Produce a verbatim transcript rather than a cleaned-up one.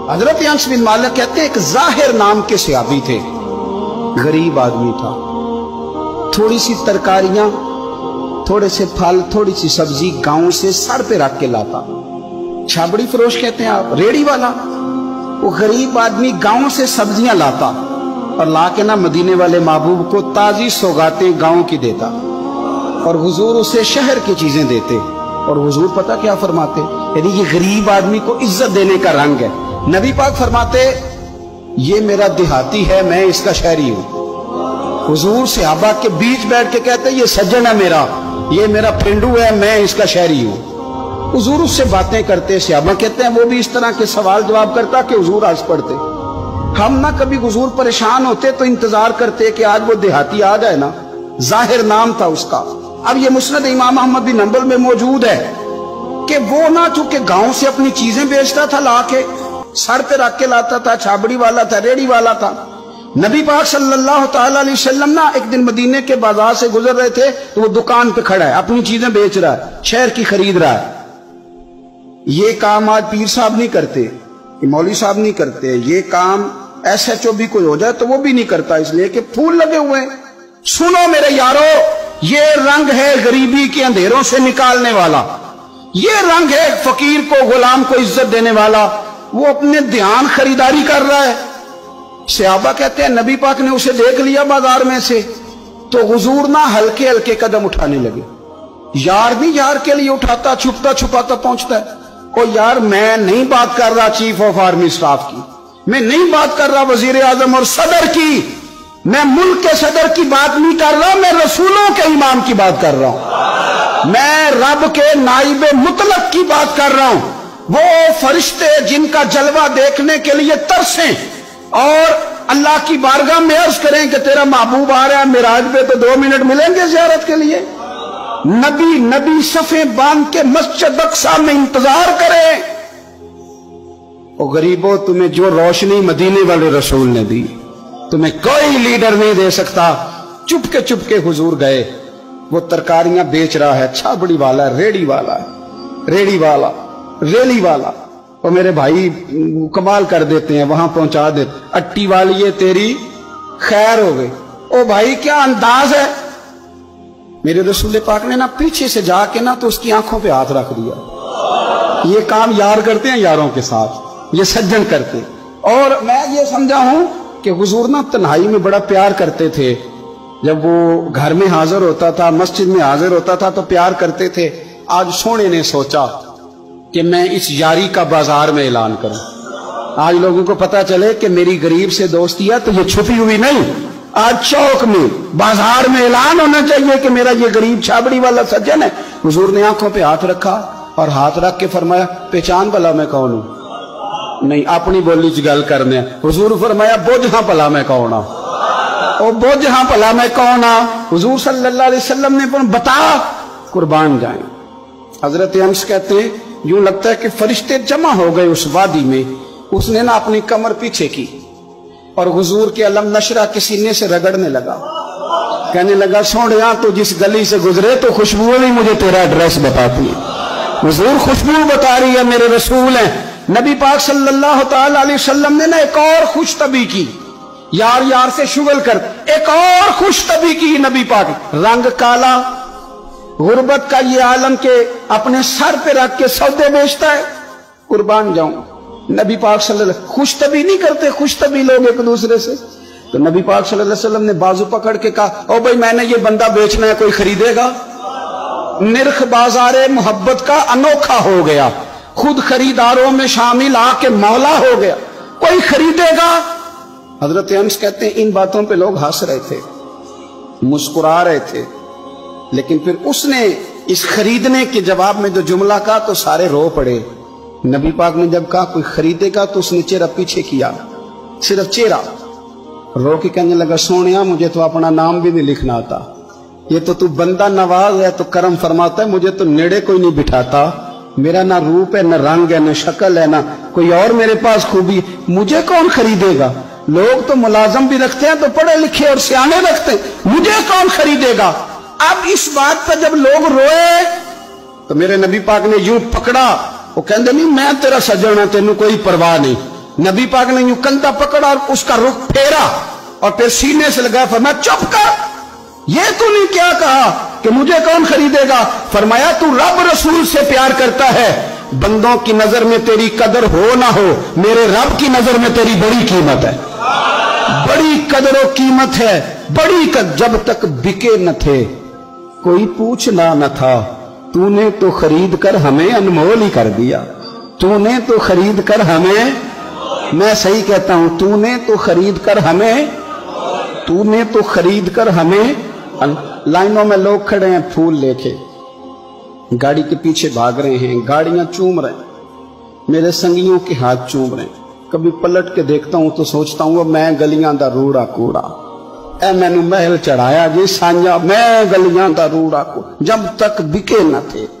حضرت انس بن مالک کہتے ہیں ایک ظاہر نام کے صحابی تھے، غریب آدمی تھا، تھوڑی سی ترکاریاں، تھوڑے سے پھل، تھوڑی سی سبزی گاؤں سے سر پہ رکھ کے لاتا۔ چھابڑی فروش کہتے ہیں آپ، ریڑی والا۔ وہ غریب آدمی گاؤں سے سبزیاں لاتا اور لا کے نہ مدینے والے محبوب کو تازی سوغاتیں گاؤں کی دیتا، اور حضور اسے شہر کی چیزیں دیتے۔ اور حضور پتہ کیا فرماتے؟ یعنی یہ غریب آدمی کو عزت دینے کا رنگ ہے۔ نبی پاک فرماتے یہ میرا دیہاتی ہے، میں اس کا شہری ہوں۔ حضور صحابہ کے بیچ بیٹھ کے کہتے یہ سجن ہے میرا، یہ میرا پھنڈو ہے، میں اس کا شہری ہوں۔ حضور اس سے باتیں کرتے، صحابہ کہتے ہیں وہ بھی اس طرح کے سوال جواب کرتا کہ حضور ہنس پڑتے۔ ہم نہ کبھی حضور پریشان ہوتے تو انتظار کرتے کہ آج وہ دیہاتی آ جائے نا، ظاہر نام تھا اس کا۔ اب یہ مسند امام احمد بن حنبل میں موجود ہے کہ وہ نہ چونکہ گاؤں سے اپنی چیزیں بیچتا تھا، لا کے سر پہ رکھ کے لاتا تھا، چھابڑی والا تھا، ریڑی والا تھا۔ نبی پاک صلی اللہ تعالیٰ علیہ وسلم نا ایک دن مدینے کے بازار سے گزر رہے تھے تو وہ دکان پہ کھڑا ہے، اپنی چیزیں بیچ رہا ہے، شہر کی خرید رہا ہے۔ یہ کام آج پیر صاحب نہیں کرتے، یہ مولوی صاحب نہیں کرتے، یہ کام ایس ایچ او بھی کوئی ہو جائے تو وہ بھی نہیں کرتا، اس لیے کہ پھول لگے ہوئے ہیں۔ سنو میرے یارو، یہ رنگ ہے غریبی کے اندھیروں سے نکالنے والا، یہ رنگ ہے فقیر کو، غلام کو عزت دینے والا۔ وہ اپنے دھیان خریداری کر رہا ہے۔ صحابہ کہتے ہیں نبی پاک نے اسے دیکھ لیا بازار میں سے تو حضور نہ ہلکے ہلکے قدم اٹھانے لگے۔ یار نہیں یار کے لیے اٹھاتا، چھپتا چھپاتا پہنچتا ہے۔ او یار میں نہیں بات کر رہا چیف آف آرمی سٹاف کی، میں نہیں بات کر رہا وزیر اعظم اور صدر کی، میں ملک کے صدر کی بات نہیں کر رہا، میں رسولوں کے امام کی بات کر رہا ہوں، میں رب کے نائب مطلق کی بات کر رہا ہوں۔ وہ فرشتے جن کا جلوہ دیکھنے کے لیے ترسیں اور اللہ کی بارگاہ میں عرض کریں کہ تیرا محبوب آ رہا ہے معراج پہ، تو دو منٹ ملیں گے زیارت کے لیے؟ نبی نبی صفیں باندھ کے مسجد اقصی میں انتظار کریں۔ او غریبوں، تمہیں جو روشنی مدینے والے رسول نے دی تمہیں کوئی لیڈر نہیں دے سکتا۔ چپ کے چپ کے حضور گئے، وہ ترکاریاں بیچ رہا ہے، چھابڑی والا ہے، ریڑی والا ہے، ریڑی والا ریلی والا، اور میرے بھائی کمال کر دیتے ہیں، وہاں پہنچا دیتے، اٹی والی ہے تیری خیر ہو گئی۔ او بھائی کیا انداز ہے! میرے رسول پاک نے نا پیچھے سے جا کے نا تو اس کی آنکھوں پہ ہاتھ رکھ دیا۔ یہ کام یار کرتے ہیں یاروں کے ساتھ، یہ سجن کرتے ہیں۔ اور میں یہ سمجھا ہوں کہ حضور نا تنہائی میں بڑا پیار کرتے تھے، جب وہ گھر میں حاضر ہوتا تھا، مسجد میں حاضر ہوتا تھا تو پیار کرتے تھے۔ آج سونے نے سوچا کہ میں اس یاری کا بازار میں اعلان کروں، آج لوگوں کو پتا چلے کہ میری غریب سے دوستی ہے تو یہ چھپی ہوئی نہیں، آج چوک میں بازار میں اعلان ہونا چاہیے کہ میرا یہ غریب چھابڑی والا سجن ہے۔ حضور نے آنکھوں پہ ہاتھ رکھا اور ہاتھ رکھ کے فرمایا پہچان بھلا میں کون ہوں؟ نہیں، اپنی بولی چ گل کرنے۔ حضور فرمایا بوجھ ہاں بھلا میں کون ہوں، او بوجھ ہاں بھلا میں کون ہوں؟ حضور صلی اللہ علیہ وسلم نے بتا، قربان جائیں۔ حضرت انس کہتے ہیں یوں لگتا ہے کہ فرشتے جمع ہو گئے اس وادی میں۔ اس نے نا اپنی کمر پیچھے کی اور حضور کے علم نشرہ کے سینے سے رگڑنے لگا، کہنے لگا سوڑیاں تو جس گلی سے گزرے تو خوشبو بھی مجھے تیرا ایڈریس بتاتی ہے۔ حضور خوشبو بتا رہی ہے، میرے رسول ہیں۔ نبی پاک صلی اللہ تعالی علیہ وسلم نے نا ایک اور خوش طبی کی، یار یار سے شغل کر ایک اور خوش طبی کی نبی پاک۔ رنگ کالا، غربت کا یہ عالم کے اپنے سر پہ رکھ کے سودے بیچتا ہے، قربان جاؤں۔ نبی پاک صلی اللہ علیہ وسلم خوش طبی نہیں کرتے، خوش طبی لوگ ایک دوسرے سے۔ تو نبی پاک صلی اللہ علیہ وسلم نے بازو پکڑ کے کہا او بھائی میں نے یہ بندہ بیچنا ہے، کوئی خریدے گا؟ نرخ بازار محبت کا انوکھا ہو گیا، خود خریداروں میں شامل آ کے مولا ہو گیا، کوئی خریدے گا؟ حضرت انس کہتے ہیں ان باتوں پہ لوگ ہنس رہے تھے، مسکرا رہے تھے، لیکن پھر اس نے اس خریدنے کے جواب میں جو جملہ کہا تو سارے رو پڑے۔ نبی پاک نے جب کہا کوئی خریدے گا تو اس نے چہرہ پیچھے کیا، صرف چہرہ، رو کے کہنے لگا سونیا مجھے تو اپنا نام بھی نہیں لکھنا آتا، یہ تو تو بندہ نواز ہے تو کرم فرماتا ہے، مجھے تو نیڑے کوئی نہیں بٹھاتا، میرا نہ روپ ہے، نہ رنگ ہے، نہ شکل ہے، نہ کوئی اور میرے پاس خوبی، مجھے کون خریدے گا؟ لوگ تو ملازم بھی رکھتے ہیں تو پڑھے لکھے اور سیانے رکھتے ہیں، مجھے کون خریدے گا؟ اب اس بات پر جب لوگ روئے تو میرے نبی پاک نے یوں پکڑا، وہ کہندے نہیں میں تیرا سجن ہوں، تینوں کوئی پرواہ نہیں، नबी पाक ने यूं कंधा पकड़ा और उसका रुख फेरा और फिर सीने से लगाया, फरमाया चुप कर, ये तूने क्या कहा कि मुझे कौन खरीदेगा? फरमाया तू रब रसूल से प्यार करता है, बंदों की नजर में तेरी कदर हो ना हो, मेरे रब की नजर में तेरी बड़ी कीमत है, बड़ी कदर और कीमत है, बड़ी कद। जब तक बिके न थे कोई पूछना न था, तूने तो खरीद कर हमें अनमोल ही कर दिया, तूने तो खरीद कर हमें, मैं सही कहता हूं, तूने तो खरीद कर हमें, तूने तो खरीद कर हमें। लाइनों में लोग खड़े हैं फूल लेके, गाड़ी के पीछे भाग रहे हैं, गाड़ियां चूम रहे हैं, मेरे संगियों के हाथ चूम रहे हैं। कभी पलट के देखता हूं तो सोचता हूं मैं गलियां दा रूड़ा कूड़ा, ए मैनू महल चढ़ाया जी साझा, मैं गलियां दा रूड़ा कूड़ा। जब तक बिके न थे